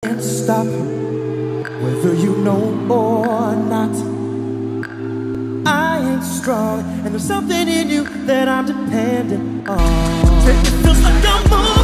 can't stop, whether you know or not. I ain't strong, and there's something in you that I'm dependent on. It feels like I'm moving.